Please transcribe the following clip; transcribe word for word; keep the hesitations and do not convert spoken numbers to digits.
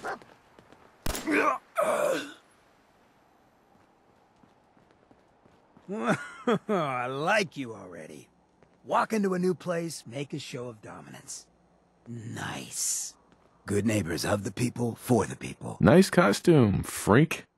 I like you already. Walk into a new place, make a show of dominance. Nice. Good neighbors of the people, for the people. Nice costume, freak.